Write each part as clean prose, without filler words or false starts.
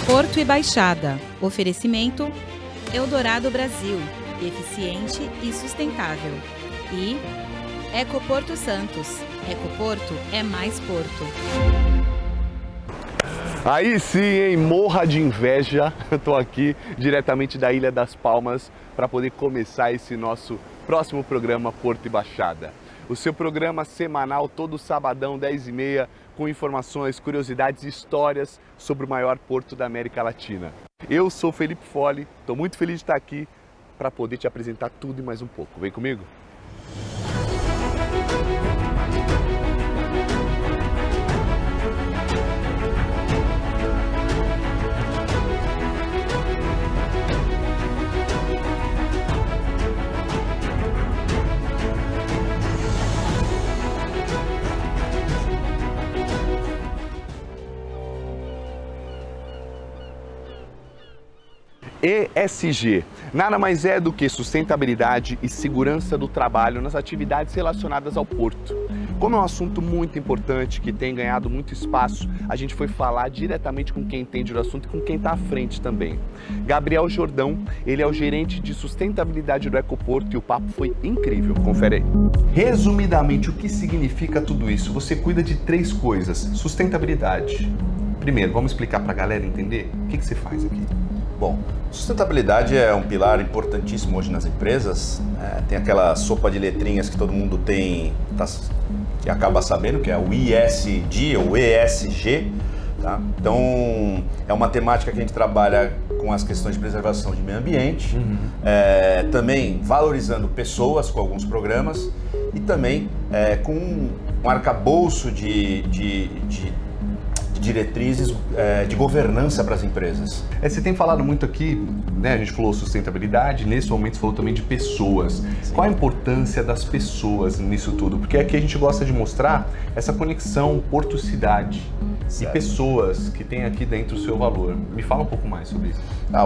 Porto e Baixada. Oferecimento Eldorado Brasil. Eficiente e sustentável. E Ecoporto Santos. Ecoporto é mais Porto. Aí sim, hein? Morra de inveja. Eu tô aqui diretamente da Ilha das Palmas para poder começar esse nosso próximo programa Porto e Baixada. O seu programa semanal todo sabadão, 10h30, com informações, curiosidades e histórias sobre o maior porto da América Latina. Eu sou Felipe Foli, estou muito feliz de estar aqui para poder te apresentar tudo e mais um pouco. Vem comigo? ESG, nada mais é do que sustentabilidade e segurança do trabalho nas atividades relacionadas ao porto. Como é um assunto muito importante, que tem ganhado muito espaço, a gente foi falar diretamente com quem entende do assunto e com quem está à frente também. Gabriel Jordão, ele é o gerente de sustentabilidade do Ecoporto e o papo foi incrível, confere aí. Resumidamente, o que significa tudo isso? Você cuida de 3 coisas, sustentabilidade. Primeiro, vamos explicar para a galera entender o que você faz aqui. Bom, sustentabilidade é um pilar importantíssimo hoje nas empresas. Tem aquela sopa de letrinhas que todo mundo tem, que acaba sabendo, que é o ISD ou ESG. Tá? Então, é uma temática que a gente trabalha com as questões de preservação de meio ambiente, também valorizando pessoas com alguns programas e também com um arcabouço de diretrizes de governança para as empresas. Você tem falado muito aqui, né? A gente falou sustentabilidade, nesse momento você falou também de pessoas. Sim. Qual a importância das pessoas nisso tudo? Porque aqui a gente gosta de mostrar essa conexão porto-cidade e pessoas que tem aqui dentro o seu valor. Me fala um pouco mais sobre isso.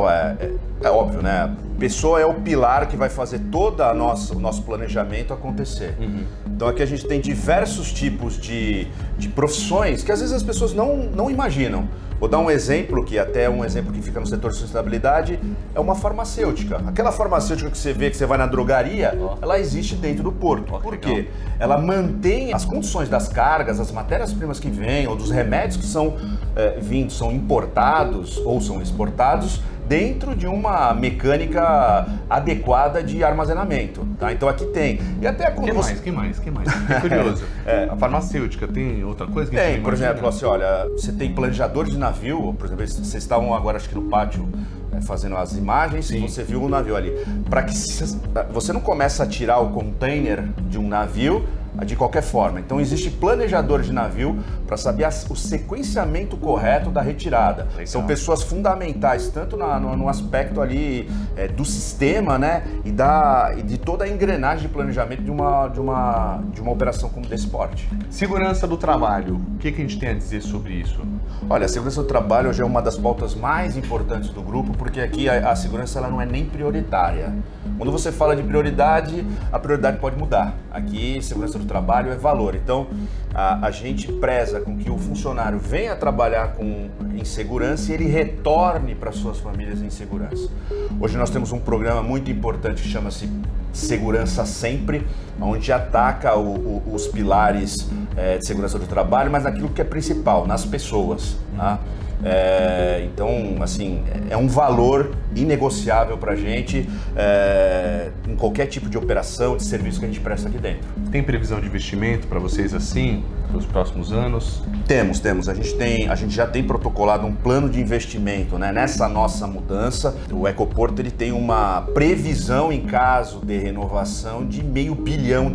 É óbvio, né? Pessoa é o pilar que vai fazer todo o nosso planejamento acontecer. Então aqui a gente tem diversos tipos de profissões que às vezes as pessoas não imaginam. Vou dar um exemplo, que até é um exemplo que fica no setor de sustentabilidade, é uma farmacêutica. Aquela farmacêutica que você vê, que você vai na drogaria, ela existe dentro do porto. Por quê? Ela mantém as condições das cargas, as matérias-primas que vêm, ou dos remédios que são são importados ou são exportados, dentro de uma mecânica adequada de armazenamento, tá? Então aqui tem. E até quando Quem mais? Fiquei curioso. A farmacêutica tem outra coisa que tem, por exemplo, assim, olha, você tem planejadores de navio, por exemplo, vocês estavam agora acho que no pátio fazendo as imagens, sim. Você viu o navio ali. Para que você não comece a tirar o container de um navio de qualquer forma. Então existe planejador de navio para saber o sequenciamento correto da retirada. Legal. São pessoas fundamentais, tanto no aspecto ali do sistema, né, e de toda a engrenagem de planejamento de uma operação como desse porte. Segurança do trabalho, o que a gente tem a dizer sobre isso? Olha, a segurança do trabalho hoje é uma das pautas mais importantes do grupo, porque aqui a segurança ela não é nem prioritária. Quando você fala de prioridade, a prioridade pode mudar. Aqui, segurança do trabalho é valor. Então, a gente preza com que o funcionário venha trabalhar em segurança e ele retorne para suas famílias em segurança. Hoje nós temos um programa muito importante que chama-se Segurança Sempre, onde ataca os pilares de segurança do trabalho, mas naquilo que é principal, nas pessoas. Tá? Então, assim, é um valor inegociável para a gente em qualquer tipo de operação, de serviço que a gente presta aqui dentro. Tem previsão de investimento para vocês assim, para os próximos anos? Temos. A gente já tem protocolado um plano de investimento, né? Nessa nossa mudança. O Ecoporto ele tem uma previsão em caso de renovação de R$500 bilhão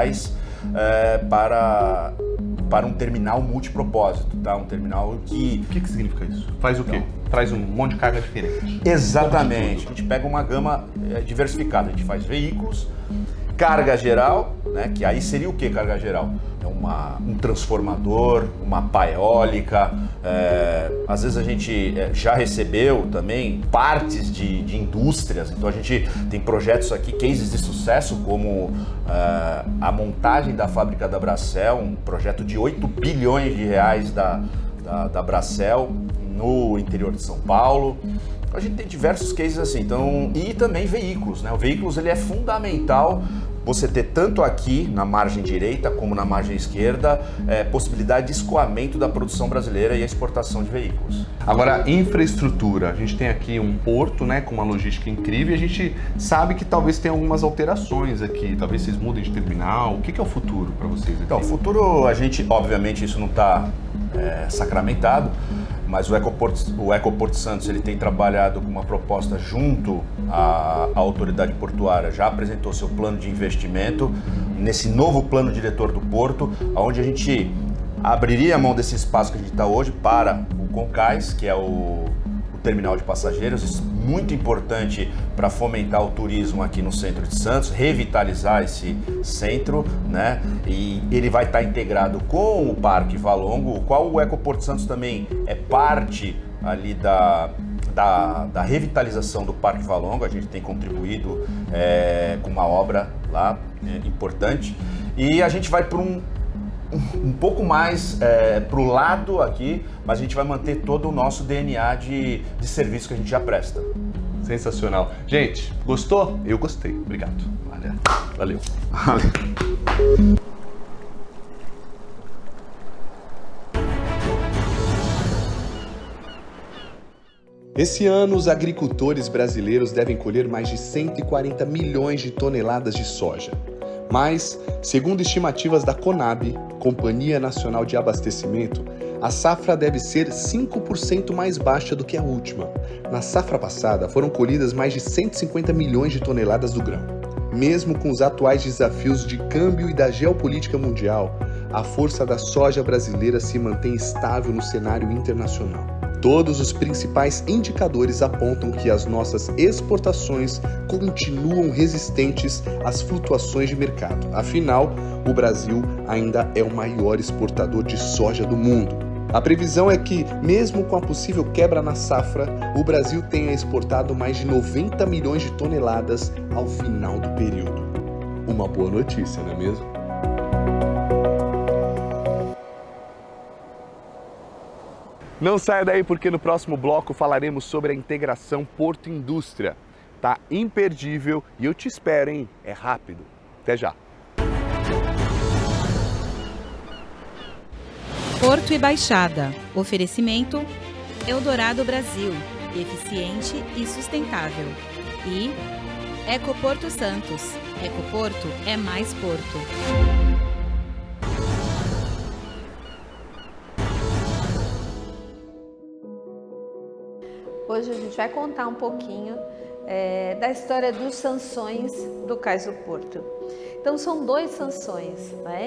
para um terminal multipropósito, tá? Um terminal que... O que significa isso? Faz o quê? Então, traz um monte de carga diferente. Exatamente. A gente pega uma gama diversificada. A gente faz veículos, carga geral, né? Que aí seria o que carga geral? É um transformador, uma pá eólica. Às vezes a gente já recebeu também partes de indústrias. Então a gente tem projetos aqui, cases de sucesso, como a montagem da fábrica da Bracell, um projeto de R$8 bilhões da Bracell, no interior de São Paulo. A gente tem diversos cases assim, então, e também veículos, né? O veículos ele é fundamental você ter tanto aqui na margem direita como na margem esquerda possibilidade de escoamento da produção brasileira e a exportação de veículos. Agora, infraestrutura. A gente tem aqui um porto, né, com uma logística incrível e a gente sabe que talvez tenha algumas alterações aqui. Talvez vocês mudem de terminal. O que é o futuro para vocês aqui? Então, o futuro, a gente, obviamente, isso não está sacramentado, mas o Ecoporto Santos ele tem trabalhado com uma proposta junto à autoridade portuária, já apresentou seu plano de investimento nesse novo plano diretor do porto, onde a gente abriria a mão desse espaço que a gente está hoje para o Concais, que é o terminal de passageiros. Isso é muito importante para fomentar o turismo aqui no centro de Santos, revitalizar esse centro, né? E ele vai estar integrado com o Parque Valongo, o qual o Ecoporto Santos também é parte ali da revitalização do Parque Valongo. A gente tem contribuído com uma obra lá importante e a gente vai para um pouco mais para o lado aqui, mas a gente vai manter todo o nosso DNA de serviço que a gente já presta. Sensacional. Gente, gostou? Eu gostei. Obrigado. Valeu. Esse ano, os agricultores brasileiros devem colher mais de 140 milhões de toneladas de soja. Mas, segundo estimativas da Conab, Companhia Nacional de Abastecimento, a safra deve ser 5% mais baixa do que a última. Na safra passada, foram colhidas mais de 150 milhões de toneladas do grão. Mesmo com os atuais desafios de câmbio e da geopolítica mundial, a força da soja brasileira se mantém estável no cenário internacional. Todos os principais indicadores apontam que as nossas exportações continuam resistentes às flutuações de mercado. Afinal, o Brasil ainda é o maior exportador de soja do mundo. A previsão é que, mesmo com a possível quebra na safra, o Brasil tenha exportado mais de 90 milhões de toneladas ao final do período. Uma boa notícia, não é mesmo? Não saia daí porque no próximo bloco falaremos sobre a integração Porto-Indústria. Tá imperdível e eu te espero, hein? É rápido. Até já. Porto e Baixada. Oferecimento Eldorado Brasil. Eficiente e sustentável. E Ecoporto Santos. Ecoporto é mais Porto. Hoje a gente vai contar um pouquinho da história dos Sansões do Cais do Porto. Então são dois Sansões, né?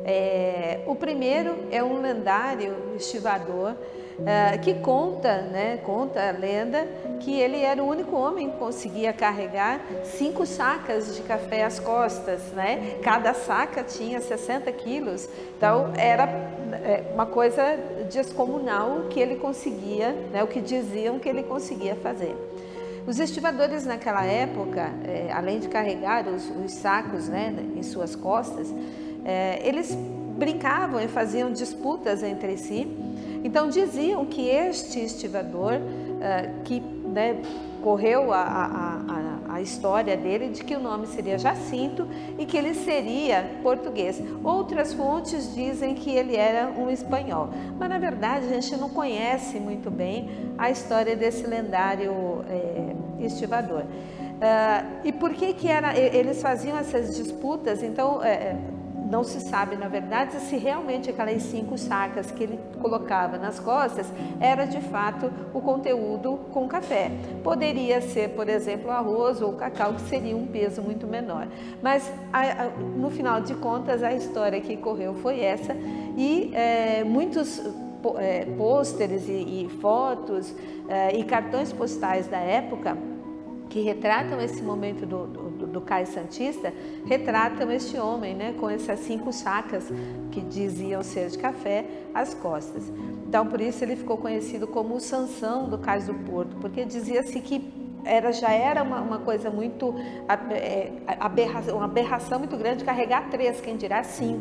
O primeiro é um lendário estivador que conta a lenda que ele era o único homem que conseguia carregar 5 sacas de café às costas, né? Cada saca tinha 60 quilos, então era uma coisa descomunal que ele conseguia, né? O que diziam que ele conseguia fazer. Os estivadores naquela época, além de carregar os sacos, né, em suas costas, eles brincavam e faziam disputas entre si. Então diziam que este estivador, que correu a história dele de que o nome seria Jacinto e que ele seria português. Outras fontes dizem que ele era um espanhol, mas na verdade a gente não conhece muito bem a história desse lendário estivador. E por que eles faziam essas disputas? Então não se sabe, na verdade, se realmente aquelas 5 sacas que ele colocava nas costas era de fato o conteúdo com café. Poderia ser, por exemplo, arroz ou cacau, que seria um peso muito menor. Mas, no final de contas, a história que correu foi essa e muitos pôsteres e fotos e cartões postais da época que retratam esse momento do Cais Santista, retratam este homem, né, com essas 5 sacas que diziam ser de café às costas. Então, por isso ele ficou conhecido como o Sansão do Cais do Porto, porque dizia-se que já era uma coisa muito, uma aberração muito grande carregar 3, quem dirá 5,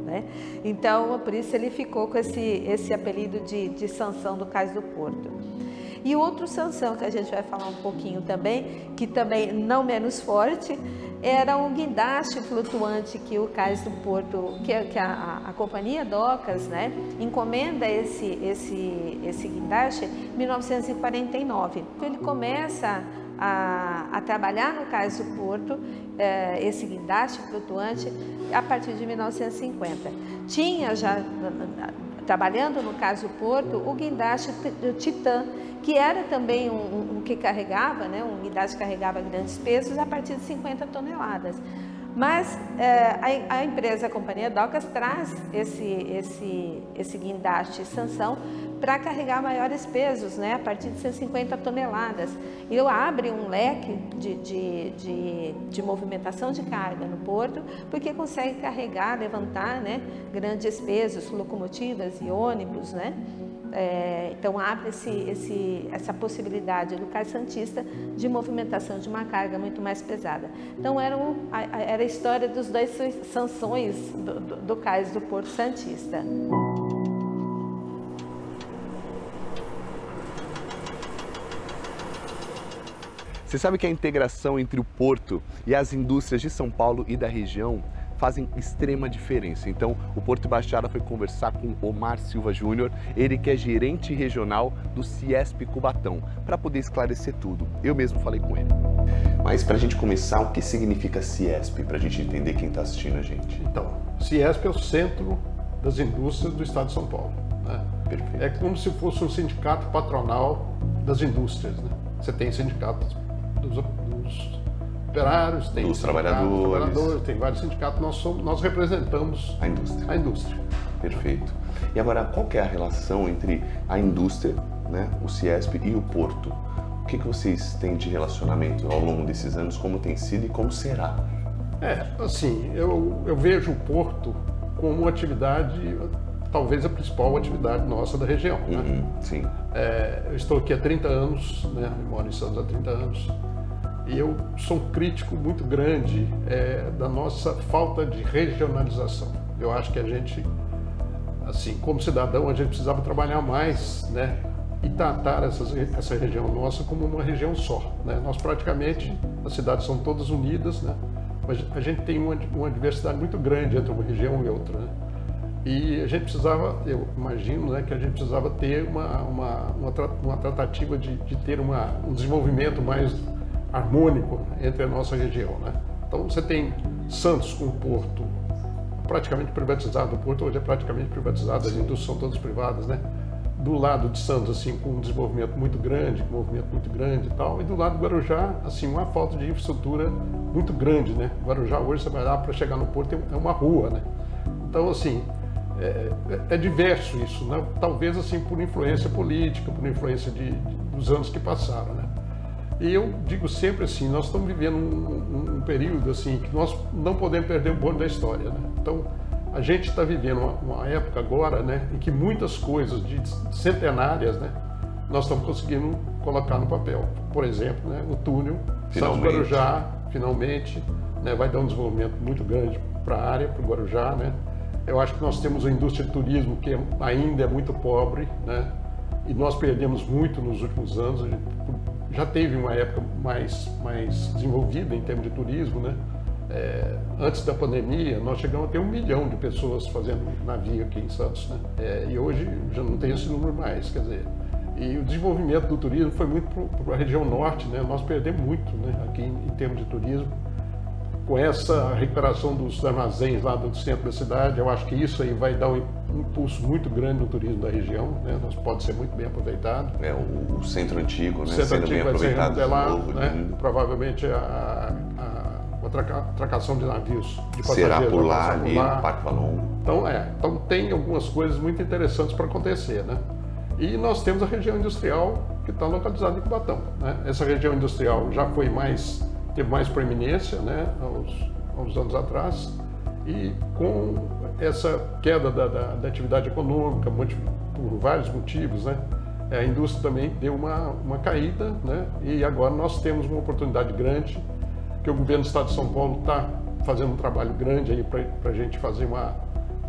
né? Então, por isso ele ficou com esse apelido de Sansão do Cais do Porto. E outro Sansão que a gente vai falar um pouquinho também, que também não menos forte, era um guindaste flutuante que o Cais do Porto, que a Companhia Docas, né, encomenda esse guindaste em 1949. Ele começa a trabalhar no Cais do Porto, esse guindaste flutuante, a partir de 1950. Tinha já, trabalhando no Cais do Porto, o guindaste Titã, que era também um que carregava, né, um guindaste que carregava grandes pesos a partir de 50 toneladas. Mas a empresa, a Companhia Docas, traz esse guindaste Sansão para carregar maiores pesos, né, a partir de 150 toneladas. E abre um leque de movimentação de carga no porto, porque consegue carregar, levantar, né, grandes pesos, locomotivas e ônibus, né? Então abre essa possibilidade do Cais Santista de movimentação de uma carga muito mais pesada. Então era a história dos dois Sansões do Cais do Porto Santista. Você sabe que a integração entre o porto e as indústrias de São Paulo e da região fazem extrema diferença. Então, o Porto Baixada foi conversar com Omar Silva Júnior, ele que é gerente regional do Ciesp Cubatão, para poder esclarecer tudo. Eu mesmo falei com ele. Mas para a gente começar, o que significa Ciesp, para a gente entender quem está assistindo a gente? Então, Ciesp é o centro das indústrias do estado de São Paulo, né? Perfeito. É como se fosse um sindicato patronal das indústrias, né? Você tem sindicatos dos operários, tem dos trabalhadores, tem vários sindicatos, nós representamos a indústria. Perfeito. E agora, qual que é a relação entre a indústria, né, o Ciesp e o porto? O que vocês têm de relacionamento ao longo desses anos, como tem sido e como será? Assim, eu vejo o porto como uma atividade, talvez a principal atividade nossa da região, né? Sim. Eu estou aqui há 30 anos, né, eu moro em Santos há 30 anos, e eu sou um crítico muito grande da nossa falta de regionalização. Eu acho que a gente, assim, como cidadão, a gente precisava trabalhar mais, né, e tratar essa região nossa como uma região só, né? Nós praticamente, as cidades são todas unidas, né, mas a gente tem uma diversidade muito grande entre uma região e outra, né? E a gente precisava, eu imagino, né, que a gente precisava ter uma tratativa de ter um desenvolvimento mais harmônico entre a nossa região, né? Então você tem Santos com o porto praticamente privatizado, o porto hoje é praticamente privatizado, as indústrias são todas privadas, né? Do lado de Santos, assim, com um desenvolvimento muito grande, com um movimento muito grande e tal, e do lado do Guarujá, assim, uma falta de infraestrutura muito grande, né? Guarujá hoje, você vai lá para chegar no porto, é uma rua, né? Então, assim, é diverso isso, né? Talvez, assim, por influência política, por influência dos anos que passaram, né? E eu digo sempre assim, nós estamos vivendo um período assim que nós não podemos perder o bonde da história, né? Então, a gente está vivendo uma época agora, né, em que muitas coisas centenárias, né, nós estamos conseguindo colocar no papel. Por exemplo, né, o túnel Santos Guarujá, finalmente, né, vai dar um desenvolvimento muito grande para a área, para o Guarujá, né? Eu acho que nós temos a indústria de turismo que ainda é muito pobre, né? E nós perdemos muito nos últimos anos. A gente já teve uma época mais desenvolvida em termos de turismo, né? Antes da pandemia, nós chegamos a ter 1 milhão de pessoas fazendo navio aqui em Santos, né? E hoje já não tem esse número mais, quer dizer. E o desenvolvimento do turismo foi muito para a região norte, né? Nós perdemos muito, né, aqui em termos de turismo. Com essa recuperação dos armazéns lá do centro da cidade, eu acho que isso aí vai dar um impulso muito grande no turismo da região, né? Nós pode ser muito bem aproveitado. O centro antigo, né? O centro antigo vai ser remodelado, né? Provavelmente a atracação de navios de passageiros será por lá, ali no Parque Valon. Então tem algumas coisas muito interessantes para acontecer, né? E nós temos a região industrial que está localizada em Cubatão, né? Essa região industrial já teve mais proeminência, né, aos anos atrás, e com essa queda da atividade econômica, por vários motivos, né, a indústria também deu uma caída, né, e agora nós temos uma oportunidade grande, que o governo do estado de São Paulo está fazendo um trabalho grande aí para a gente fazer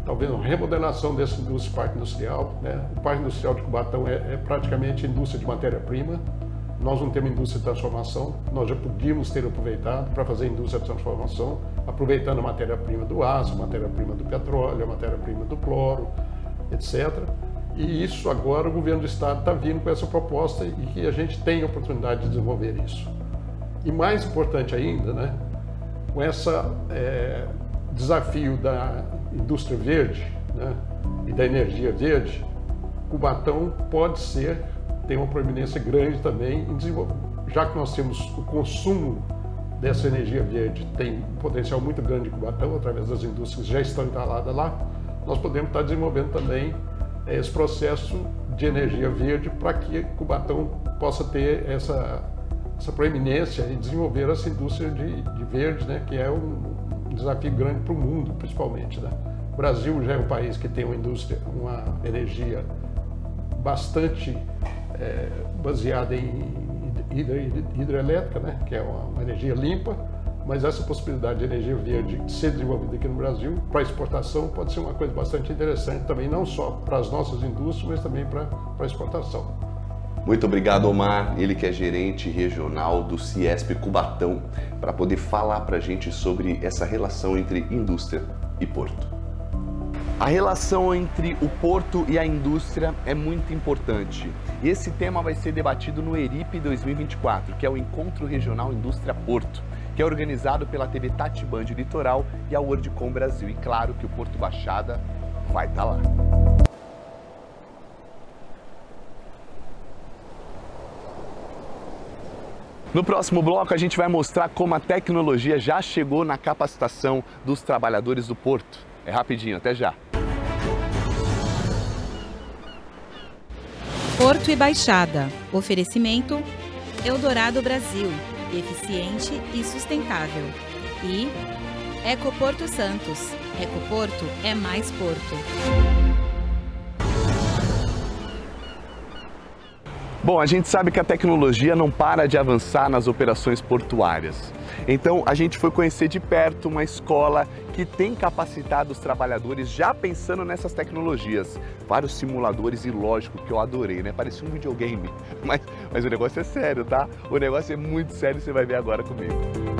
talvez uma remodelação desse parque industrial, né? O parque industrial de Cubatão é praticamente indústria de matéria-prima. Nós não temos indústria de transformação, nós já podíamos ter aproveitado para fazer indústria de transformação, aproveitando a matéria-prima do aço, a matéria-prima do petróleo, a matéria-prima do cloro, etc. E isso agora o governo do estado está vindo com essa proposta e que a gente tem a oportunidade de desenvolver isso. E mais importante ainda, né, com esse desafio da indústria verde, né, e da energia verde, Cubatão pode ter uma proeminência grande também em desenvolver. Já que nós temos o consumo dessa energia verde, tem um potencial muito grande em Cubatão, através das indústrias que já estão instaladas lá, nós podemos estar desenvolvendo também esse processo de energia verde para que Cubatão possa ter essa proeminência e desenvolver essa indústria de verde, né, que é um desafio grande para o mundo, principalmente, né? O Brasil já é um país que tem uma energia bastante baseada em hidrelétrica, né, que é uma energia limpa, mas essa possibilidade de energia verde ser desenvolvida aqui no Brasil para exportação pode ser uma coisa bastante interessante também, não só para as nossas indústrias, mas também para a exportação. Muito obrigado, Omar, ele que é gerente regional do Ciesp Cubatão, para poder falar para a gente sobre essa relação entre indústria e porto. A relação entre o porto e a indústria é muito importante. E esse tema vai ser debatido no ERIP 2024, que é o Encontro Regional Indústria Porto, que é organizado pela TV Tati Band Litoral e a WorldCom Brasil. E claro que o Porto Baixada vai estar lá. No próximo bloco, a gente vai mostrar como a tecnologia já chegou na capacitação dos trabalhadores do porto. É rapidinho, até já. Porto e Baixada. Oferecimento Eldorado Brasil. Eficiente e sustentável. E Ecoporto Santos. Ecoporto é mais porto. Bom, a gente sabe que a tecnologia não para de avançar nas operações portuárias. Então, a gente foi conhecer de perto uma escola que tem capacitado os trabalhadores já pensando nessas tecnologias. Vários simuladores e, lógico, que eu adorei, né? Parecia um videogame. Mas o negócio é sério, tá? O negócio é muito sério e você vai ver agora comigo.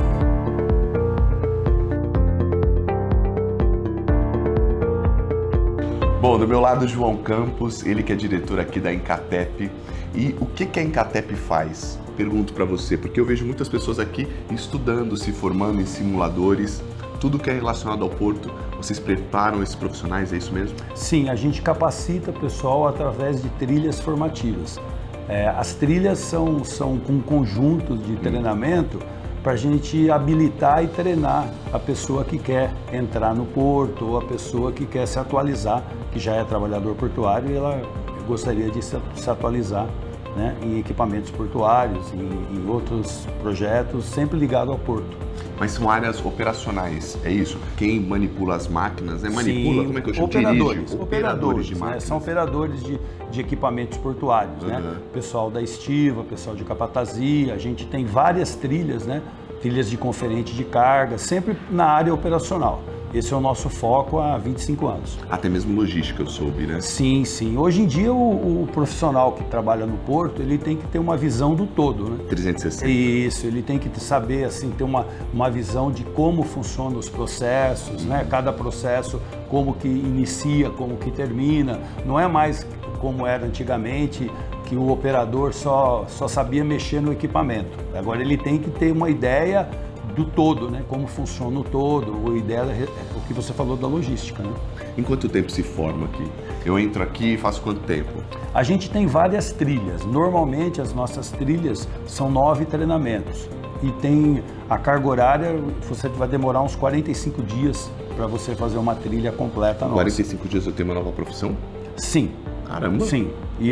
Bom, do meu lado, João Campos, ele que é diretor aqui da Encatep. E o que a Encatep faz? Pergunto para você, porque eu vejo muitas pessoas aqui estudando, se formando em simuladores, tudo que é relacionado ao porto. Vocês preparam esses profissionais, é isso mesmo? Sim, a gente capacita o pessoal através de trilhas formativas. As trilhas são um conjunto de treinamento para a gente habilitar e treinar a pessoa que quer entrar no porto ou a pessoa que quer se atualizar, que já é trabalhador portuário e ela gostaria de se atualizar, né, em equipamentos portuários, em outros projetos, sempre ligado ao porto. Mas são áreas operacionais, é isso? Quem manipula as máquinas, né? Manipula, sim, como é que eu chamo? Operadores de máquinas. né? São operadores de equipamentos portuários, né? Pessoal da estiva, pessoal de capatazia, a gente tem várias trilhas, né? Trilhas de conferente de carga, sempre na área operacional. Esse é o nosso foco há 25 anos. Até mesmo logística, eu soube, né? Sim, sim. Hoje em dia, o profissional que trabalha no porto, ele tem que ter uma visão do todo, né? 360. Isso, ele tem que saber, assim, ter uma visão de como funcionam os processos, né? Cada processo, como que inicia, como que termina. Não é mais como era antigamente, que o operador só sabia mexer no equipamento. Agora ele tem que ter uma ideia do todo, né? Como funciona o todo, a ideia é o que você falou da logística, né? Em quanto tempo se forma aqui? Eu entro aqui e faço quanto tempo? A gente tem várias trilhas. Normalmente as nossas trilhas são 9 treinamentos. E tem a carga horária, você vai demorar uns 45 dias para você fazer uma trilha completa nossa. 45 dias eu tenho uma nova profissão? Sim. Caramba! Sim.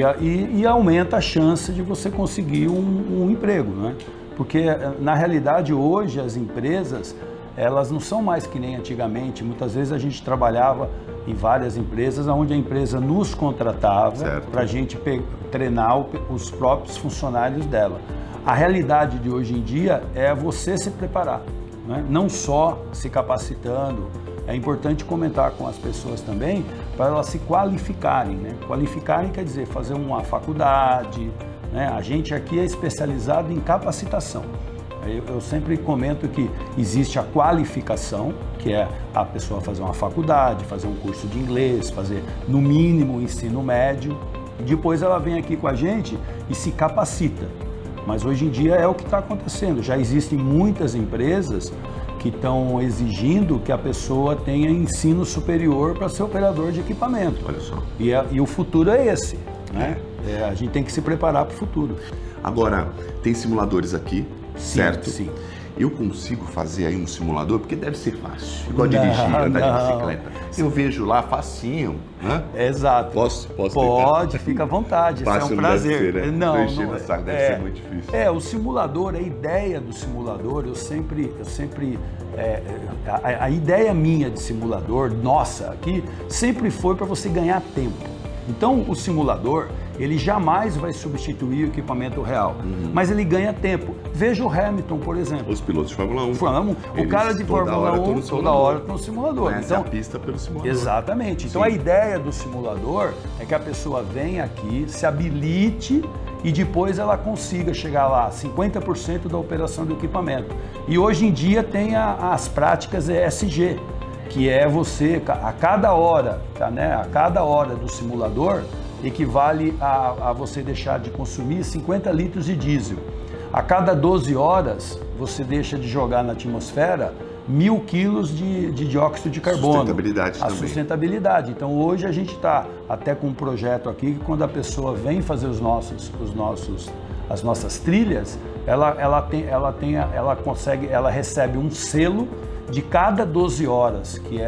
E aumenta a chance de você conseguir um emprego, né? Porque, na realidade, hoje as empresas, elas não são mais que nem antigamente. Muitas vezes a gente trabalhava em várias empresas onde a empresa nos contratava para a gente treinar os próprios funcionários dela. A realidade de hoje em dia é você se preparar, né? Não só se capacitando, é importante comentar com as pessoas também para elas se qualificarem, né? Qualificarem quer dizer fazer uma faculdade, né? A gente aqui é especializado em capacitação. Eu sempre comento que existe a qualificação, que é a pessoa fazer uma faculdade, fazer um curso de inglês, fazer no mínimo o ensino médio, e depois ela vem aqui com a gente e se capacita. Mas hoje em dia é o que está acontecendo, já existem muitas empresas que estão exigindo que a pessoa tenha ensino superior para ser operador de equipamento. Olha só. E o futuro é esse, né? A gente tem que se preparar para o futuro. Agora, tem simuladores aqui, Sim, certo? sim. Eu consigo fazer aí um simulador, porque deve ser fácil. Igual dirigir, andar de bicicleta. Eu vejo lá facinho, né? Exato. Posso Pode, fica à vontade, isso é Fácil um não deve prazer. ser, né? Não, Tô enchendo o saco, deve ser muito difícil. O simulador, a ideia do simulador, a ideia minha de simulador, nossa, aqui, sempre foi para você ganhar tempo. Então, o simulador, ele jamais vai substituir o equipamento real, mas ele ganha tempo. Veja o Hamilton, por exemplo. Os pilotos de Fórmula 1. O cara de Fórmula 1 toda hora está no simulador. Conhece a pista pelo simulador. Exatamente. Então, Sim. a ideia do simulador é que a pessoa venha aqui, se habilite e depois ela consiga chegar lá, 50% da operação do equipamento. E hoje em dia tem as práticas ESG, que é você, a cada hora, né, a cada hora do simulador, equivale a você deixar de consumir 50 litros de diesel. A cada 12 horas, você deixa de jogar na atmosfera 1.000 quilos de dióxido de carbono. Sustentabilidade também. A sustentabilidade. Então, hoje a gente está até com um projeto aqui que quando a pessoa vem fazer as nossas trilhas, ela recebe um selo de cada 12 horas que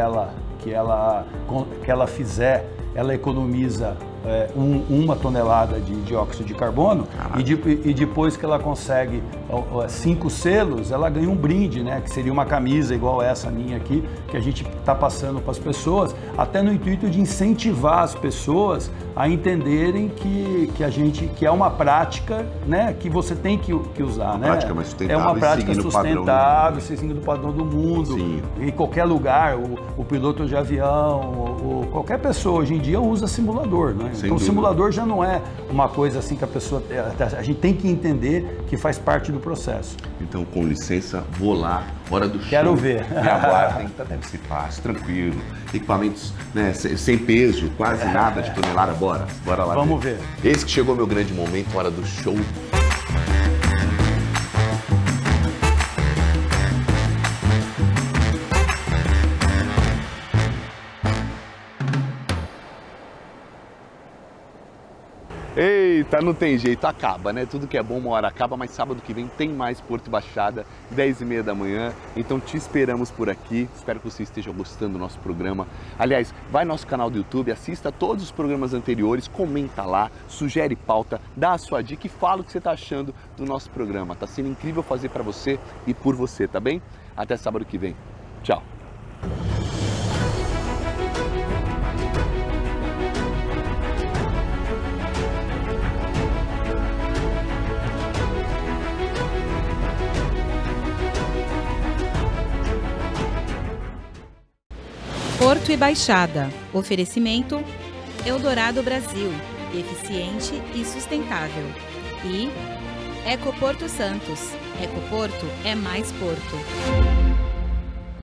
ela fizer, ela economiza 1 tonelada de dióxido de carbono e depois que ela consegue 5 selos, ela ganha um brinde, né? Que seria uma camisa igual essa minha aqui, que a gente está passando para as pessoas, até no intuito de incentivar as pessoas a entenderem que é uma prática, né? Que você tem que usar, uma né? Prática mais sustentável, é uma prática sustentável, seguindo seguindo o padrão do mundo. Sim. Em qualquer lugar, o piloto de avião, qualquer pessoa hoje em dia usa simulador, né? Então o simulador já não é uma coisa assim que a gente tem que entender que faz parte do processo. Então, com licença, vou lá, hora do show. Quero ver. Me aguardem, deve ser fácil, tranquilo. Equipamentos, né, sem peso, quase nada de tonelada, bora lá. Vamos ver. Esse que chegou meu grande momento, hora do show. Eita, não tem jeito, acaba, né? Tudo que é bom uma hora acaba, mas sábado que vem tem mais Porto Baixada, 10h30 da manhã. Então te esperamos por aqui, espero que você esteja gostando do nosso programa. Aliás, vai no nosso canal do YouTube, assista todos os programas anteriores, comenta lá, sugere pauta, dá a sua dica e fala o que você está achando do nosso programa. Tá sendo incrível fazer para você e por você, tá bem? Até sábado que vem. Tchau. Porto e Baixada. Oferecimento Eldorado Brasil. Eficiente e sustentável. E Ecoporto Santos. Ecoporto é mais Porto.